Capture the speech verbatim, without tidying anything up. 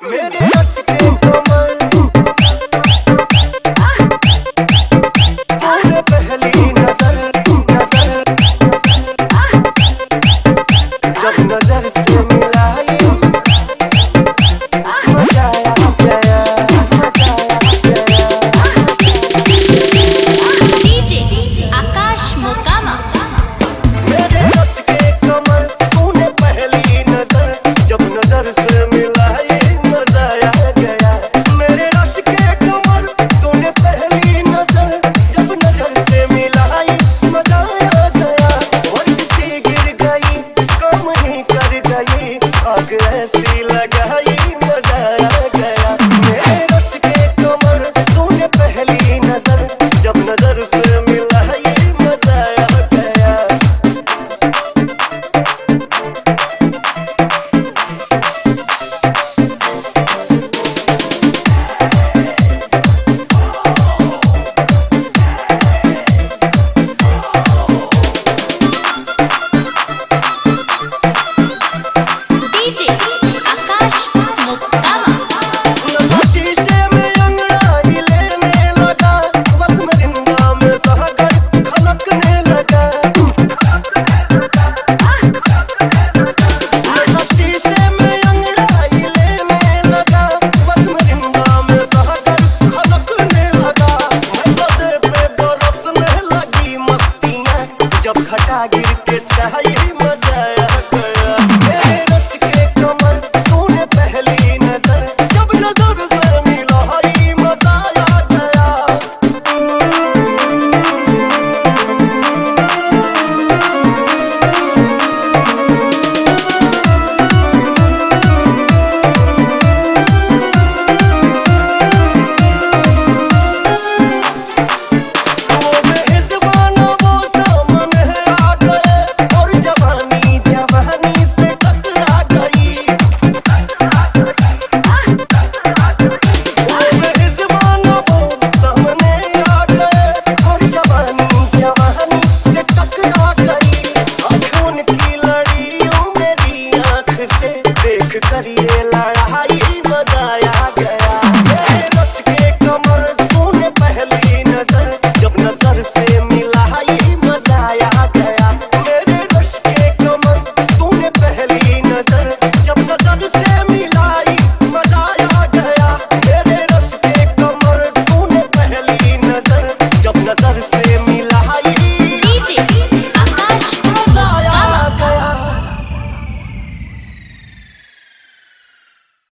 मेरे रश के कमर तूने पहली नजर नजर जब नजर से मिलाई मजा आ गया मजा आ गया। डीजे आकाश मोकामा। मेरे रश के कमर तूने पहली नजर जब नजर से मिलाई मजा आ गया। मेरे रश के कमर तूने पहली नजर जब नजर से मिलाई मजा आ गया। और किसी गिर गई कम ही कर गई आग ऐसी लगाई मजा आ गया। मेरे रश के कमर तूने पहली नजर जब नजर से मिलाई मजा आ गया। डीजे आकाश मोकामा। शीशे में अंगड़ाई लेने लगा बस मरिंदा में सहकर खनकने लगा। शीशे में अंगड़ाई लेने लगा बस मरिंदा में सहकर खनकने लगा। गदे पे बरसने लगी मस्तियाँ जब घटा गिर के छाई मजा आ गया। मेरे रश के कमर तूने पहली नजर जब नजर से मिलाई मजा आ गया। वो मेज़बान वो सामने आ गए और जवानी जवानी से टकरा गई। वो मेज़बान वो सामने आ गए और जवानी जवानी से टकरा गई। खून की लड़ियों मेरी आँख से देख कर ये लड़ाई मजा आ